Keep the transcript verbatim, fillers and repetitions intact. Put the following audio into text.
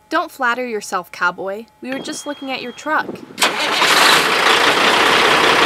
Don't flatter yourself, cowboy. We were just looking at your truck.